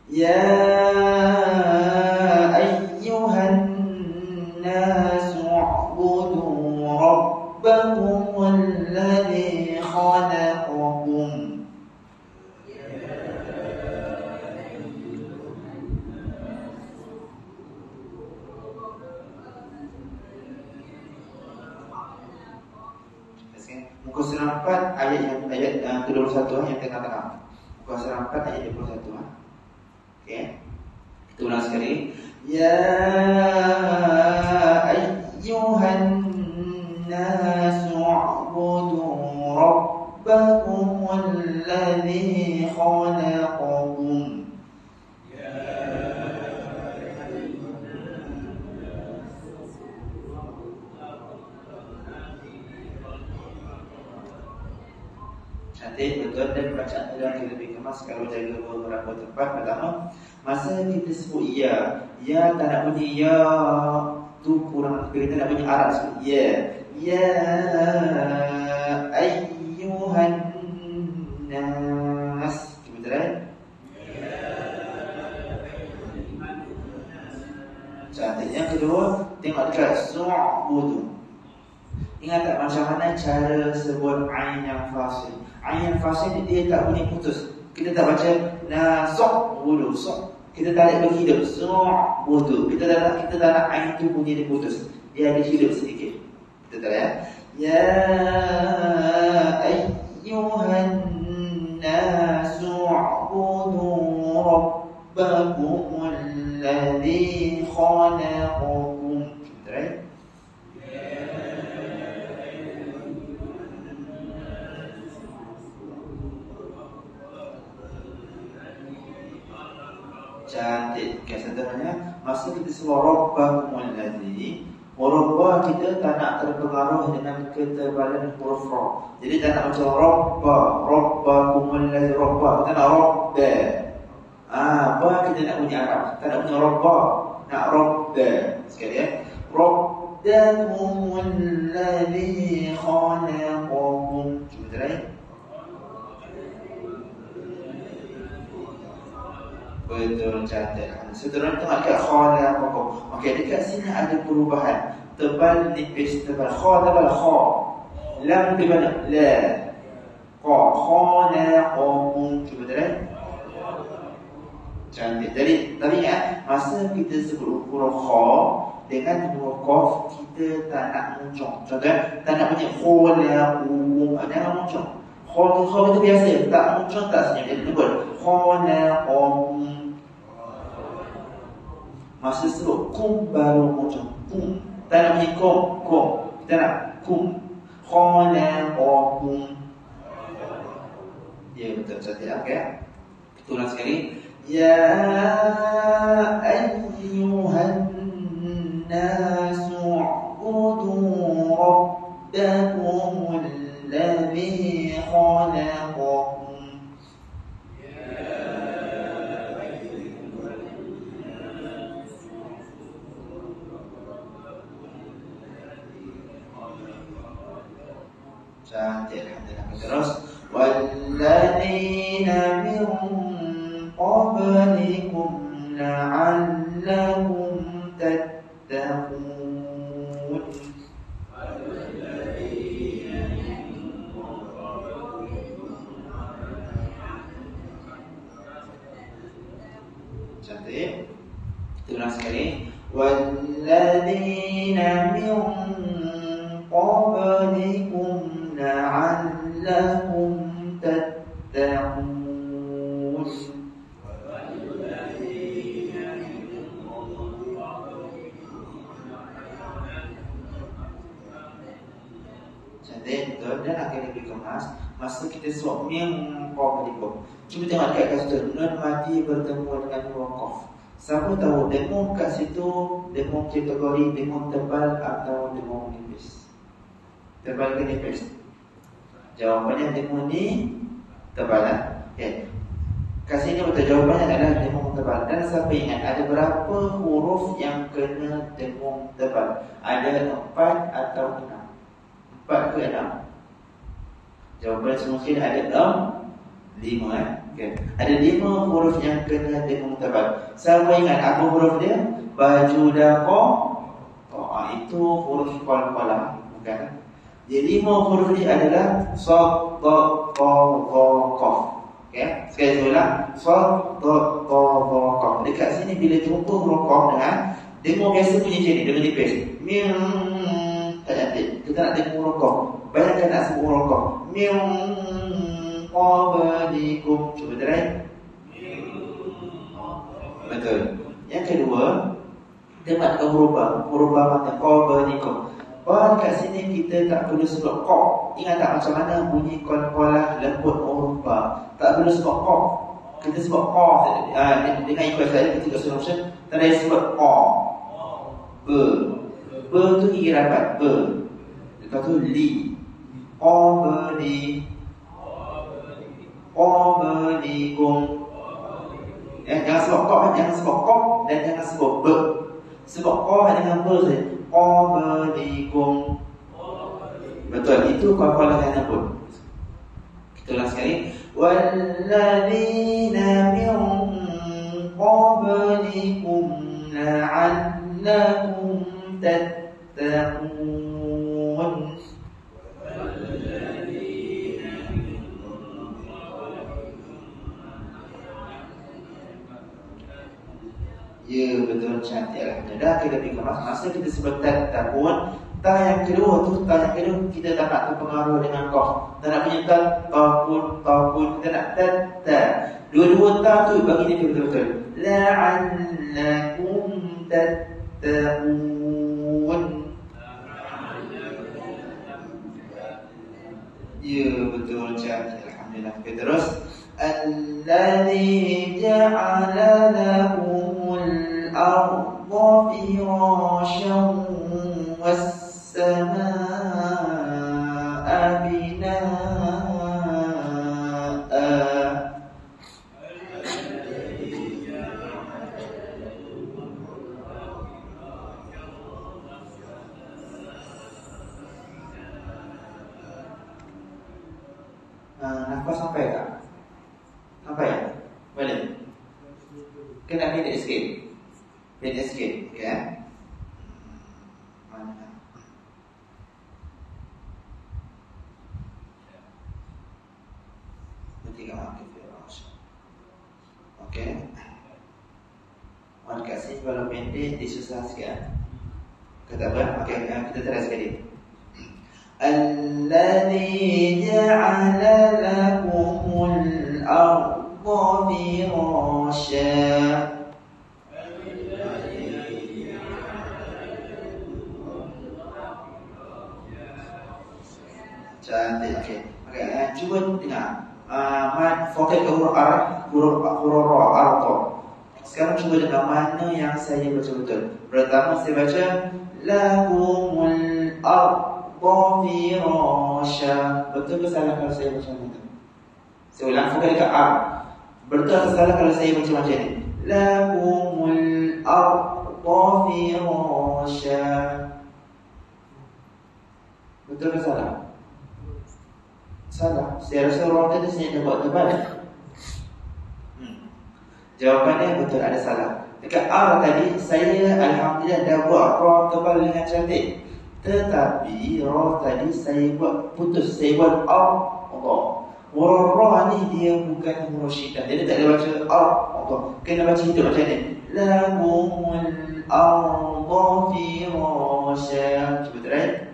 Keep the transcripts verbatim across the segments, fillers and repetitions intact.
Ya ayyuhan nasu u'budu rabbakum alladhi khalaqakum. Muka surah empat ayat yang ayat uh, kedua puluh satu yang tengah-tengah. Muka surah empat ayat dua puluh satu. Okey. Kita ulang sekali. Ya ayyuhan nasu u'budu rabbakum alladhi khalaqakum. Cantik, betul, dan bacaan yang lebih kemas kalau jaga beberapa tempat. Pertama, masa kita sebut ya, ya tak nak bunyi ya tu kurang, kita nak bunyi Arab sebut ya. Ya ayyuhan nas. Betul kan? Cantik. Yang kedua, tengok dekat su'budu. Ingat tak macam mana cara sebut ain yang fasil? Ain yang fasil dia tak boleh putus. Kita tak baca nasok wudu, sok. Kita tarik berhidup, sok wudu. Kita tak nak, kita tak nak ain tu bunyi dia putus. Dia ada hidup sedikit. Kita tak ya? Ya ayyuhan nasu u'budu rabbakum alladhi khalaqakum. Betul right? Cantik. Okay, sebenarnya masa kita sebut rabbakumul ladzi, Rabba kita tak nak terpengaruh dengan ketebalan huruf ra. Jadi tak nak macam rabba, rabbakumul ladzi, rabba. Kita nak rabba. Ah, ba kita nak bunyi Arab. Tak nak bunyi rabba, nak rabba. Sekali ya. Rabbakumul ladzi khalaqakum. Cuba try. Betul, cantik. Seterusnya tengok dekat kha dan pokok. Okey, dekat sini ada perubahan. Tebal, nipis, tebal. Kha tebal, kha. Lam di mana? La. Kha, kha na qum. Cuba try. Cantik. Jadi, tadi ya, masa kita sebut huruf kha dengan huruf qaf, kita tak nak muncung. Contohnya, tak nak bunyi kha la qum. Jangan muncung. Kha tu kha itu biasa, tak muncung tak senyum. Jadi tebal. Kha na qum. Masa sebut kum baru muncul kum. Tak nak bunyi kum, kum. Kita nak kum. Khalaqakum. Ya, betul, cantik. Okey. Kita ulang sekali. Ya ayyuhan nasu u'budu rabbakum alladhi khalaqakum. Cantik, alhamdulillah. Terus walladzina min qablikum la'allakum tattaqun. Cantik. Kita ulang sekali. Walladzina min qablikum la'allakum tattaqun. Cantik, betul. Dan akhirnya lebih kemas masa kita sebut min qablikum. Cuba tengok dekat kat situ, nun mati bertemu dengan huruf qaf. Siapa tahu dengung kat situ, dengung kategori dengung tebal atau dengung nipis? Tebal ke nipis? Jawapannya dengung ni tebal lah. Okay. Kat sini betul jawapannya adalah dengung tebal. Dan siapa ingat ada berapa huruf yang kena dengung tebal? Ada empat atau enam? Empat ke enam? Jawapan semungkin ada enam, lima eh. Okay. Ada lima huruf yang kena dengung tebal. Siapa ingat apa huruf dia? Baju dako. Oh, itu huruf qal-qalah, bukan? Jadi lima huruf dia adalah sad, ta, ta, dha, qaf. Okey, sekali saya ulang. Sad, ta, ta, dha, qaf. Dekat sini bila jumpa huruf qaf dengan dengung biasa punya macam ni, dengan nipis. Min, tak cantik. Kita nak dengung huruf qaf. Bayangkan nak sebut huruf qaf. Min qablikum. Cuba try. Betul. Yang kedua, dengar ke huruf ba. Huruf ba macam qablikum. Ba kat sini kita tak perlu sebut qaf. Ingat tak macam mana bunyi qal-qalah lembut huruf ba? Tak perlu sebut qaf. Kita sebut qaf. Ah, dengan ikut saya kita suruh option, try sebut qaf. Ba. Ba tu gigi rapat. Ba. Lepas tu li. Qabli. Qablikum. Eh, jangan sebut qaf, jangan sebut qaf dan jangan sebut ba. Sebut qaf dengan ba saja. Qablikum. Betul, itu qal-qalah yang lembut. Kita ulang sekali. Walladzina min qablikum la'allakum tattaqun. Ya, betul, cantik. Alhamdulillah, kita pergi kemas. Masa kita sebut tattaqun, ta yang kedua tu, ta yang kedua kita tak nak terpengaruh dengan qaf. Kita nak punya ta, taqun, taqun. Kita nak tatta. Dua-dua ta tu bagi dia betul-betul. La'allakum tattaqun. Ya, betul, cantik. Alhamdulillah. Kita terus. Alladzi ja'ala lakumul arda firasyan was-samaa'a binaa'a. Nafas sampai tak? Sampai ya? Boleh? Kena pendek sikit. Pendek sikit, ya. Mana? Bertiga makin firasyan. Okey. Mohon kasih kalau pendek disusah sikit. Kata apa? Okey, kita terus sekali. Alladzi ja'ala lakumul arda firasyan. Cantik. Okey. Okey, eh, cuba dengar. Ah, uh, fokus ke huruf ar, huruf huruf ra, arta. Sekarang cuba dengar mana yang saya baca betul. Pertama saya baca lahumul arda firasyan. Betul ke salah kalau saya baca macam ni? Saya ulang, fokus dekat ar. Betul atau salah kalau saya baca macam ni? Lahumul arda firasyan. Betul ke salah? Salah. Saya rasa orang tadi saya dah buat tebal. hmm. Jawapannya betul, ada salah. Dekat R tadi saya alhamdulillah dah buat ra tebal dengan cantik. Tetapi ra tadi saya buat putus. Saya buat R Allah. Huruf ra ni dia bukan huruf syiddah. Jadi tak boleh baca R Allah. Kena baca hidup macam ni. Lahumul arda firasyan. Cuba try.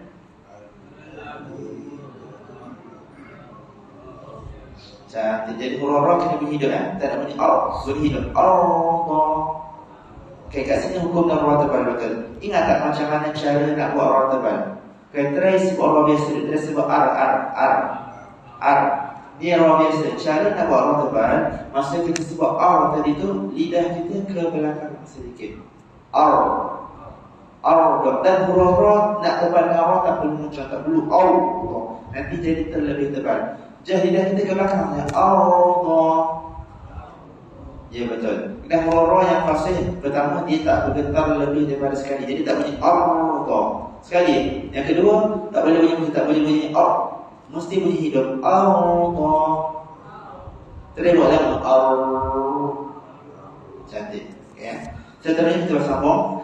Cantik. Jadi huruf ra kena berhidup, eh? Tak nak bunyi ar, berhidup. Allah. Okey, kat sini hukum dan ra tebal betul. Ingat tak macam mana cara nak buat ra tebal? Okey, try sebut ra biasa, try sebut ar, ar, ar, ar. Dia ra biasa. Cara nak buat ra tebal, masa kita sebut ar tadi tu, lidah kita ke belakang sedikit. Ar, ar. Dan huruf ra nak tebal dengan ra tak perlu muncul, tak perlu au. Nanti jadi terlebih tebal. Lidah kita ke belakangnya. Allah. Ya, betul. Dan huruf ra yang fasih pertama dia tak bergetar lebih daripada sekali. Jadi tak bunyi Allah. Sekali. Yang kedua tak boleh bunyi, tak boleh bunyi ar. Mesti bunyi hidup. Allah. Terus buat lama. Ar. Cantik. Okay. Seterusnya kita bersambung.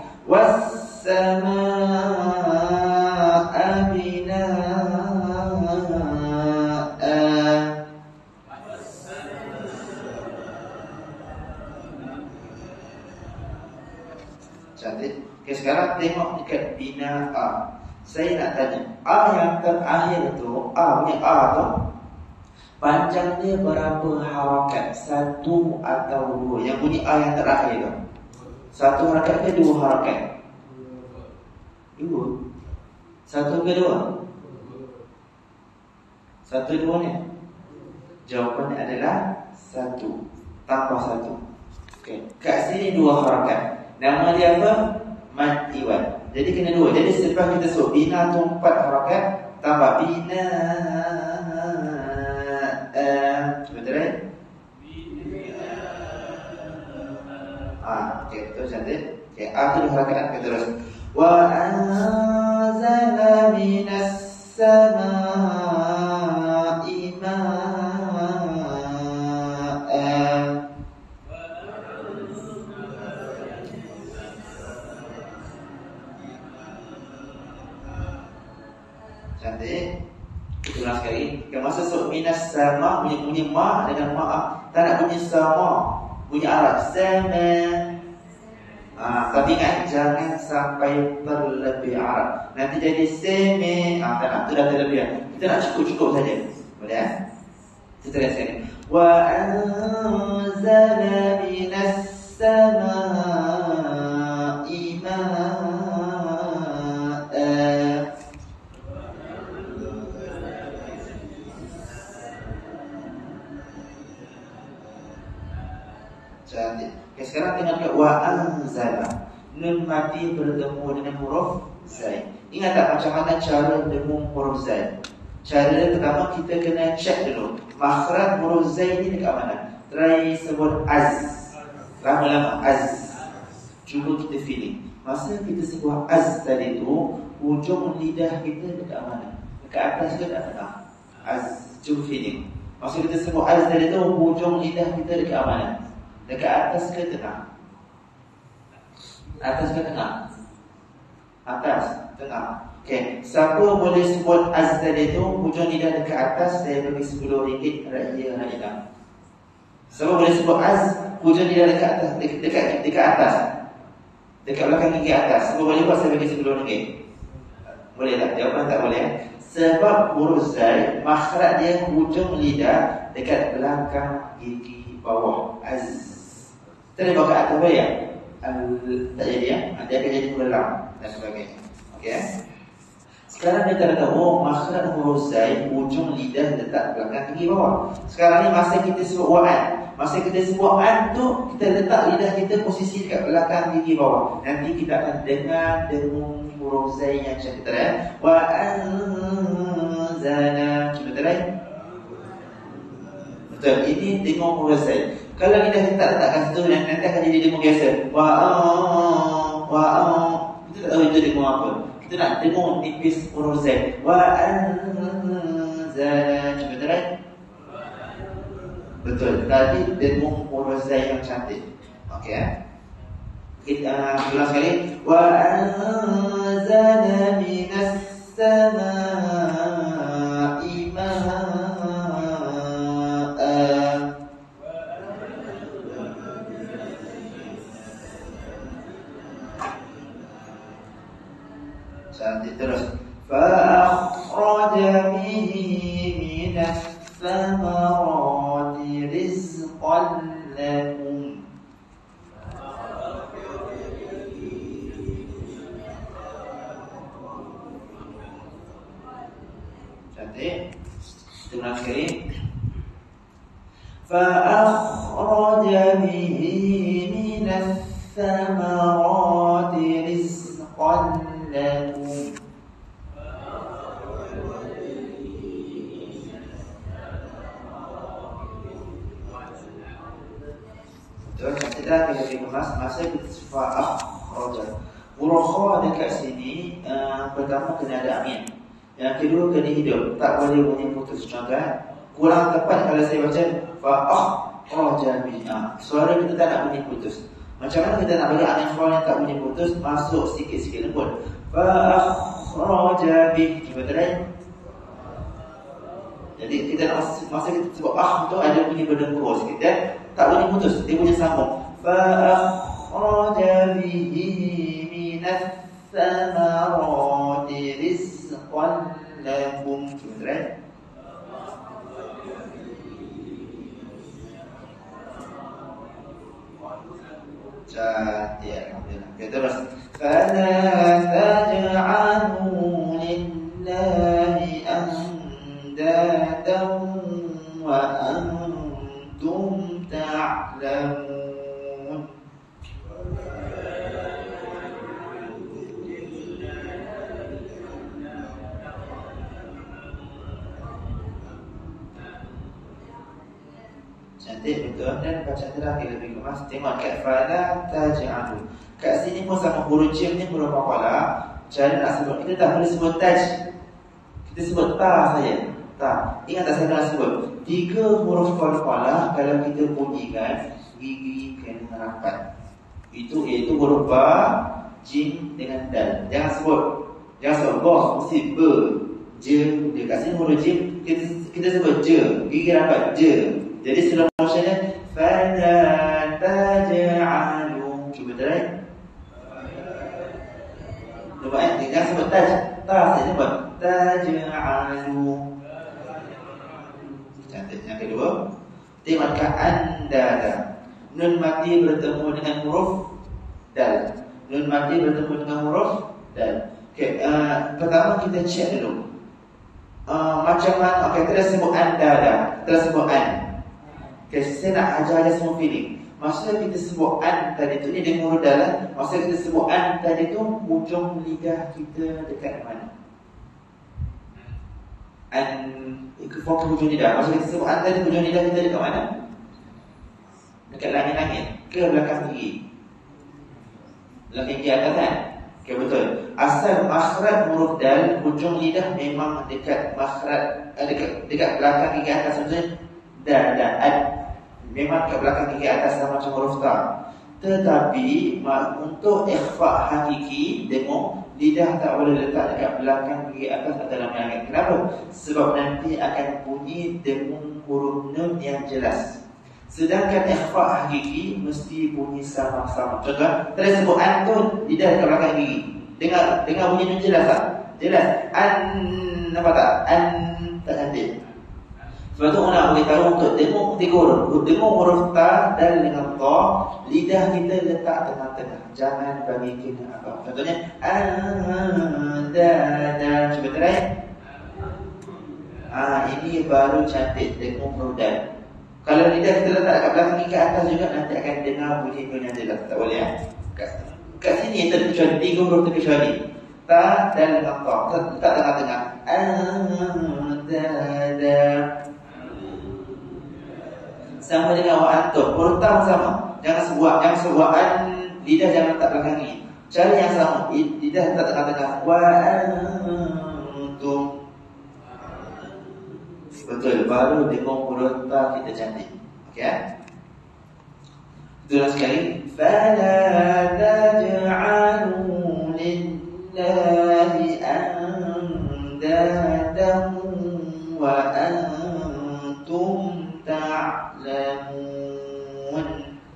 Was-samaa'a binaa'a. Cantik. Okay, sekarang tengok dekat binaa'a. Saya nak tanya, A yang terakhir tu, A punya A tu, panjangnya berapa harakat? Satu atau dua? Yang bunyi A yang terakhir tu, satu harakat ke dua harakat? Dua. Satu ke dua? Satu dua ni? Jawapannya adalah satu. Tambah satu. Okay. Kat sini dua harakat. Nama dia apa? Mad iwad. Jadi kena dua. Jadi selepas kita sebut bina tu empat harakat, tambah bina. Betul kan? Ah, okey, betul cantik. Okey, A tu diharakat. Kita terus. Wa anzala minas samaa'i ma'an. Cantik. Kita ulang sekali. Yang masa sebut minas sama, bunyi bunyi ma dengan ma. Tak nak bunyi sama, bunyi Arab sama. Ah, tapi ingat jangan sampai terlebih Arab. Nanti jadi seme. Ah, tak nak, tu dah terlebih. Kita nak cukup-cukup saja. Boleh eh? Kita lihat sekali. Wa anzala minas samaa'i ma'an. Cantik. Okay, sekarang tengok ke wa anzala. Nun mati bertemu dengan huruf zai. Ingat tak macam mana cara dengung huruf zai? Cara pertama kita kena check dulu makhraj huruf zai ni dekat mana. Try sebut az. Lama-lama az. Cuba kita feeling. Masa kita sebut az tadi tu, hujung lidah kita dekat mana? Dekat atas ke dekat tengah? Az. Cuba feeling. Masa kita sebut az tadi tu, hujung lidah kita dekat mana? Dekat atas ke tengah? Atas ke tengah? Atas, tengah. Okey, siapa boleh sebut az tadi tu hujung lidah dekat atas, saya bagi sepuluh ringgit raya raya. Siapa boleh sebut az hujung lidah dekat atas, dekat dekat, dekat atas, dekat belakang gigi atas? Siapa boleh buat, saya bagi sepuluh ringgit. Boleh tak? Jawapan tak boleh. Sebab huruf zai makhraj dia hujung lidah dekat belakang gigi bawah. Az. Kita boleh pakai atas bayar. Tak jadi ya. Dia akan jadi pulang dan sebagainya. Okey. Sekarang kita dah tahu makhraj huruf zai hujung lidah letak belakang gigi bawah. Sekarang ni masa kita sebut wa'an, masa kita sebut an tu, kita letak lidah kita posisi dekat belakang gigi bawah. Nanti kita akan dengar dengung huruf zai yang macam kita ya. Wa anzala. Cuba try. Betul. Ini dengung huruf zai. Kalau lidah kita letakkan situ, nanti akan jadi dengung biasa. Wa wa kita tak tahu itu dengung apa. Kita nak dengung nipis huruf zai. Wa anzala. Cuba try. Betul. Tadi dengung huruf zai yang cantik. Okey eh. Kita ulang sekali. Wa anzala minas samaa'i ma'an. Cantik terus. Fa'akhraja bihi minas samarati rizqan lakum. Cantik. Kita ulang sekali. Fa'akhraja bihi minas samarati rizqan lakum. Betul, kita akan lebih kemas masa kita fa'ah roja. Huruf kha dekat sini uh, pertama kena ada amin. Yang kedua kena hidup, tak boleh bunyi putus. Contoh, kurang tepat kalau saya baca fa'ah akhrajabi. Ha, suara kita tak nak bunyi putus. Macam mana kita nak bagi alif lam yang tak bunyi putus masuk sikit-sikit lembut. Fa akhrajabi. Cuba try. Jadi kita nak masa kita sebut ah tu ada bunyi berdengkur sikit ya. Tak bunyi putus, dia bunyi sambung. Fa akhrajabi minas samarati rizqan lakum. Cuba try. Cantik, alhamdulillah. Kita terus. Fala taj'alu lillahi andadan wa antum ta'lamun. Cantik betul. Dan baca terakhir lebih kemas. Tengok kat fala taj'alu. Kat sini pun sama huruf jim ni huruf qalah. Cara nak sebut, kita tak boleh sebut taj. Kita sebut ta saja. Ta. Ingat tak saya nak sebut? Tiga huruf qalah kalau kita bunyikan gigi kena rapat. Itu iaitu huruf ba, jim dengan dal. Jangan sebut. Jangan sebut ba, mesti be. Je. Dia kat sini huruf jim kita kita sebut je. Gigi rapat je. Jadi slow motionnya fala taj'alu. Cuba try. Cuba eh, jangan sebut taj. Ta saya sebut taj'alu. Cantik. Yang kedua, tengok anda. Nun mati bertemu dengan huruf dal. Nun mati bertemu dengan huruf dal. Okey, uh, pertama kita check dulu. Uh, macam mana? Okey, kita dah sebut anda dah. Kita dah sebut an. Okay, saya nak ajar-ajar semua feeling. Maksudnya kita sebut an tadi tu, ni dengan huruf dal. Maksudnya kita sebut an tadi tu, hujung lidah kita dekat mana? An, ke hujung lidah. Maksudnya kita sebut an tadi, hujung lidah kita dekat mana? Dekat langit-langit ke belakang gigi? Belakang gigi atas kan? Okay, betul. Asal makhraj huruf dal, hujung lidah memang dekat makhraj, dekat, dekat belakang gigi atas. Maksudnya dan dan ad memang ke belakang gigi atas sama macam huruf ta. Tetapi untuk ikhfa hakiki, tengok lidah tak boleh letak dekat belakang gigi atas atau dalam langit. Kenapa? Sebab nanti akan bunyi dengung huruf nun yang jelas. Sedangkan ikhfa hakiki mesti bunyi sama-sama. Contoh, tadi sebut an tu lidah dekat belakang gigi. Dengar dengar bunyi nun jelas tak? Jelas. An apa tak? An tak cantik. Sebab tu nak beritahu untuk dengung tiga huruf. Dengung huruf ta dan dengan ta, lidah kita letak tengah-tengah. Jangan bagi kena apa. Contohnya anda dan cuba try. Ah, ini baru cantik dengung huruf dal. Kalau lidah kita letak kat belakang gigi atas juga nanti akan dengar bunyi yang jelas. Tak boleh ya? Kat, kat sini terkecuali tiga huruf terkecuali. Ta dan dengan ta. Letak tengah-tengah. Anda dan sama dengan wa antum. Huruf ta sama. Jangan sebuah, jangan sebuah an, lidah jangan letak belakang gigi. Cara yang sama, lidah letak tengah-tengah. Wa antum. Betul, baru dengung huruf ta kita cantik. Okey ya? Itulah sekali. Fala taj'alu lillahi andadan wa antum ta'lamun.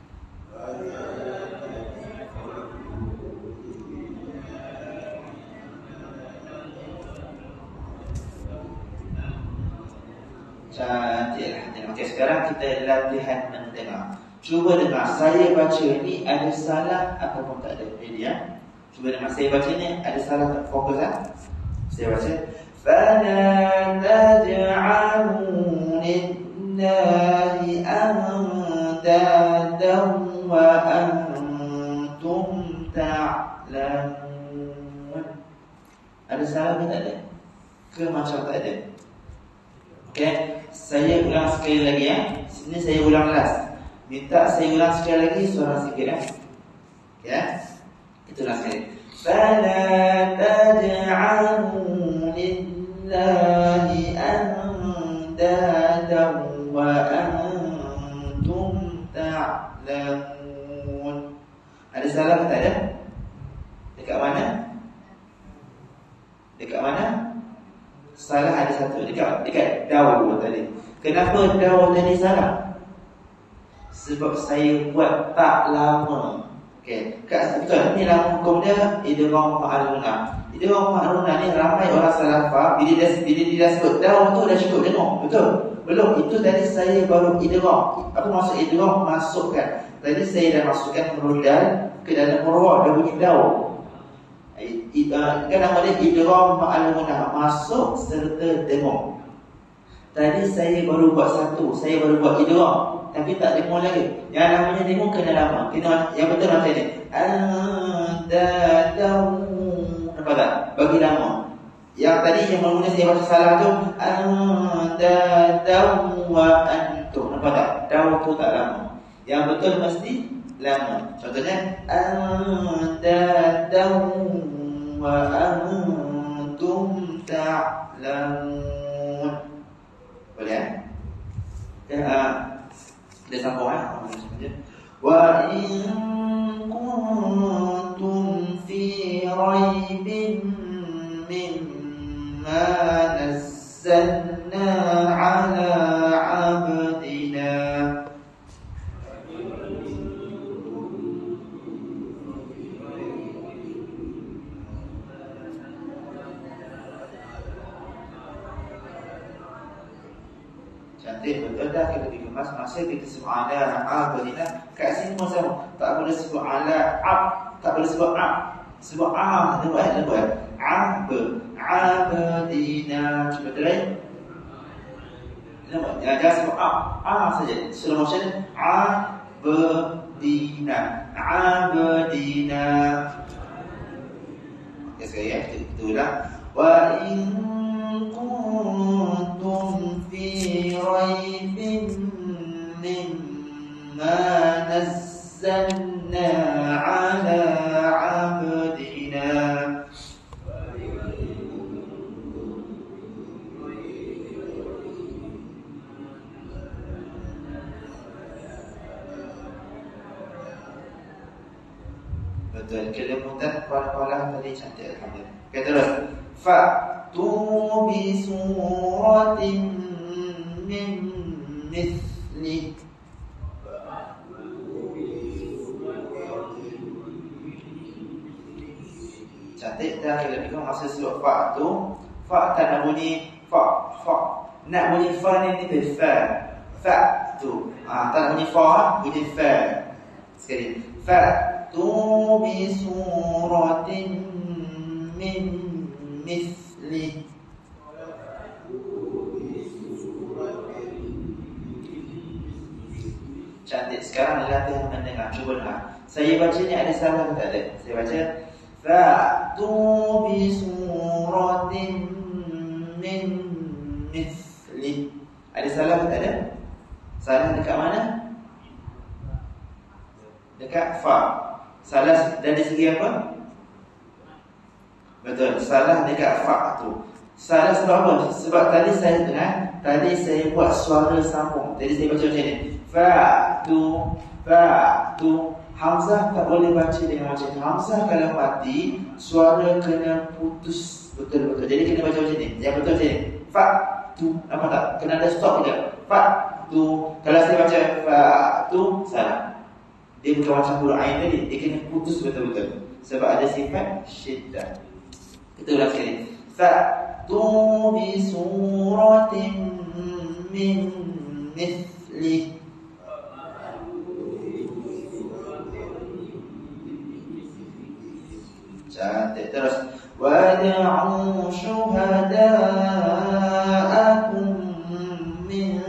Cantik. Okey, sekarang kita latihan mendengar. Cuba dengar, saya baca ni ada salah ataupun tak ada. Ini ya. Cuba dengar, saya baca ni ada salah tak? Fokus ah. Saya baca fala taj'alu lillahi andadan wa antum ta'lamun. Ada salah ke tak ada? Ke macam tak ada? Okey, saya ulang sekali lagi ya. Sini saya ulang last. Minta saya ulang sekali lagi suara sikit ya. Okey ya. Itulah sekali. Fala taj'alu lillahi andadan wa antum ta'lamun. Ada salah ke tak ada? Dekat mana? Dekat mana? Salah ada satu. Dekat dekat daw tadi. Kenapa daw tadi salah? Sebab saya buat tak lama. Okey, kat betul ni lah hukum dia idgham ma'runah. Idgham ma'runah ni ramai orang salah faham. Bila dia bila dia dah sebut daw tu dah cukup dengar. Betul? Belum, itu tadi saya baru idgham. Apa maksud idgham? Masukkan. Tadi saya dah masukkan huruf dal ke dalam huruf dah bunyi daw. Kan nama dia idgham ma'runah, masuk serta dengar. Tadi saya baru buat satu, saya baru buat idgham tapi tak dengar lagi. Yang namanya dengar kena lama. Kena yang betul macam ni. Anta daw. Nampak tak? Bagi lama. Yang tadi yang mula saya baca salah tu anta daw wa antum. Nampak tak? Daw tu tak lama. Yang betul mesti lama. Contohnya anta daw wa antum ta'lamun. Boleh ya? Ya. Dia sambung eh. Wa in kuntum fi raibin mimma nazzalna ala abdina. Cantik betul dah kita dikemas. Masa kita sebut ala abdina, kat sini pun sama. Tak boleh sebut ala ab, tak boleh sebut ab. Sebut a, tengok eh, tengok eh. Ab, abdina. Cuba try. Nampak? Ya, jangan sebut ab, a saja. Slow motion. Abdina, abdina. Okey sekali ya, itulah. Wa in kuntum fi raibin mimma nazzalna ala abdina. Betul, kelemutan kuala-kuala tadi cantik alhamdulillah. Okey terus. Fa'tu bi suratin min mithli. Cantik dah kita fikir masa sebut fa tu, fa tak nak bunyi fa, fa. Nak bunyi fa ni ni fa. Fa tu. Ah, tak nak bunyi fa, bunyi fa. Sekali. Fa tu bi suratin min mithli. Cantik. Sekarang latihan mendengar. Cuba dengar. Saya baca ni ada salah ke tak ada? Saya baca fa'tu bi suratin min mithli. Ada salah ke tak ada? Salah dekat mana? Dekat fa. Salah dari segi apa? Betul, salah dekat fa tu. Salah sebab apa? Sebab tadi saya dengar, tadi saya buat suara sambung. Jadi saya baca macam ni. Fa'tu, fa'tu. Hamzah tak boleh baca dengan macam ni. Hamzah kalau mati, suara kena putus betul-betul. Jadi kena baca macam ni. Yang betul macam ni. Fa'tu. Nampak tak? Kena ada stop juga. Fa'tu. Kalau saya baca fa'tu, salah. Dia bukan macam huruf ain tadi. Dia kena putus betul-betul. Sebab ada sifat syiddah. Kita ulang sekali. Fa'tu bi suratin min mithli. Cantik. Terus. Wad'u syuhada'akum min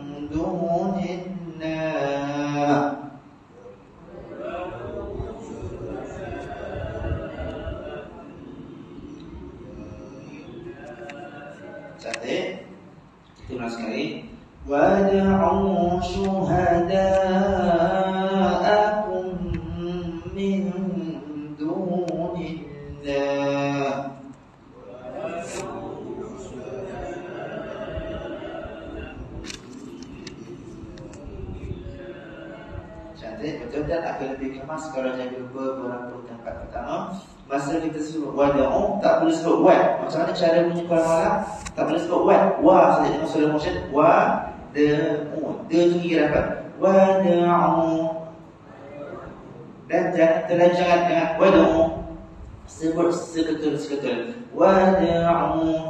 duninna. Cantik. Kita ulang sekali. Wad'u syuhada'akum min dunillah. Cantik, betul, dan akan lebih kemas kalau jaga beberapa tempat pertama. Masa kita sebut wada'u, tak boleh sebut wad. Macam mana cara bunyi kalau malam? Tak boleh sebut wad. Wa saja dengan slow motion. Wada'u. De tu gigi dapat. Wada'u. Dan jangan terlanjangan dengan wada'u. Sebut seketul-seketul. Wada'u.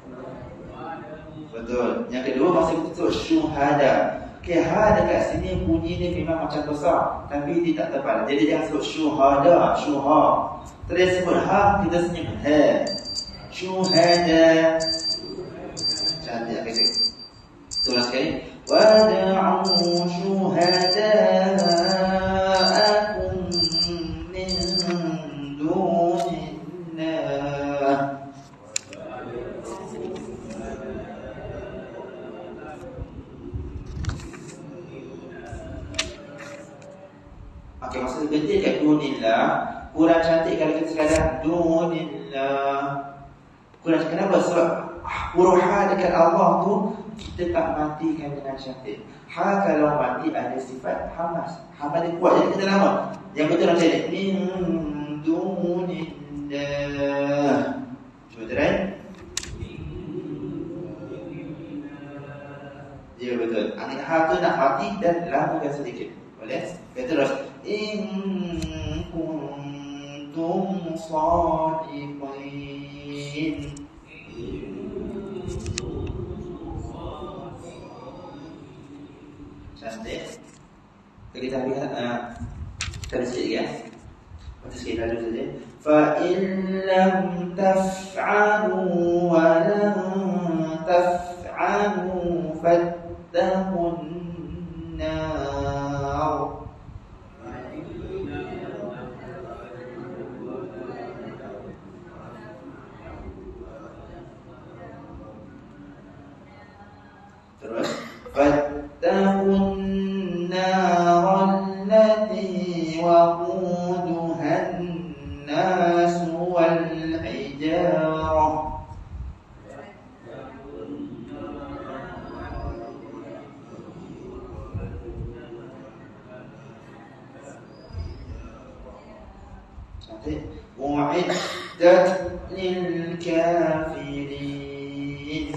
Betul. Yang kedua, masa kita sebut syuhada. Okay, ha dekat sini bunyi ni memang macam besar, tapi dia tak tebal. Jadi jangan sebut syuhada, syuha. Terus sebut ha, kita senyum. Ha. Syuhada. Cantik tak kata? Tulis sekali. Wada'u syuhada'akum min dunillah. Okey, maksud betul kat dunillah, kurang cantik kalau kita sekadar dunillah. Kurang kenapa? Sebab huruf ha dekat Allah tu kita tak matikan dengan cantik. Ha kalau mati ada sifat hamas. Hamas dia kuat, jadi kita lama. Yang betul macam ni. Min dunillah. Cuba try. Ya betul. Angin ha tu nak mati dan lamakan sedikit. Boleh? Kita terus. In kuntum shadiqin. Cantik. Kita lihat uh, tadi sikit ya. Baca sikit lalu saja. Fa in lam taf'alu wa lam taf'alu fattaqun nar. Terus fattaqun nar allati waquduha an-nas wal hijarah. U'iddat lil kafirin.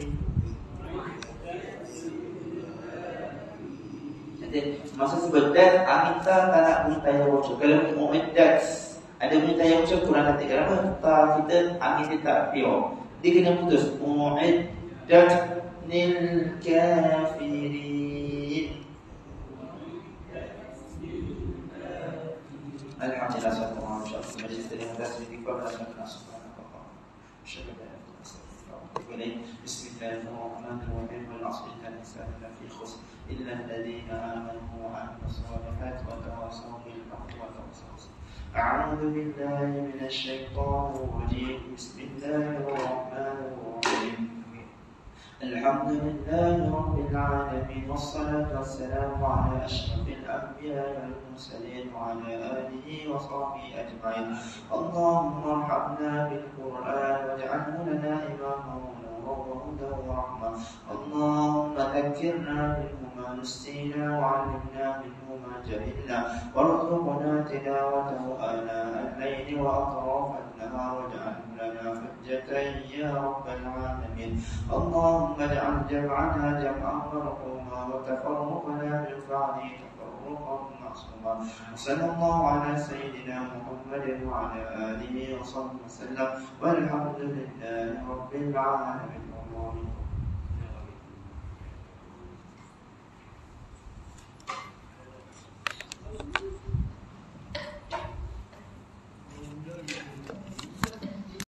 Masa sebut dat, angin ta tak nak bunyi tayar bocor. Kalau bunyi u'iddat, ada bunyi tayar bocor kurang cantik. Kenapa? Ta kita, angin dia tak pure. Dia kena putus. U'iddat lil kafirin. Alhamdulillah, sallallahu alaihi wasallam. Majlis terima kasih kepada Allah Subhanahu wa taala. Syukur. Bismillahirrahmanirrahim. Wal 'asri innal insana lafi khusr illa alladhina amanu wa 'amilus salihati wa tawassaw bil haqqi wa tawassaw bis sabr. A'udzu billahi minasy syaithanir rajim. Bismillahirrahmanirrahim. الحمد لله رب العالمين والصلاة والسلام على أشرف الأنبياء والمرسلين وعلى آله وصحبه أجمعين. اللهم ارحمنا بالقرآن واجعله لنا إماما ونورا وهدى ورحمة. اللهم ذكرنا منه ما نسينا وعلمنا منه ما جهلنا وارزقنا تلاوته آناء الليل وأطراف النهار واجعله لنا حجة يا رب العالمين. اللهم اجعل جمعنا جمعا مرحوما وتفرقنا من بعده تفرقا معصوما. وصلى الله على سيدنا محمد وعلى آله وصحبه وسلم والحمد لله رب العالمين.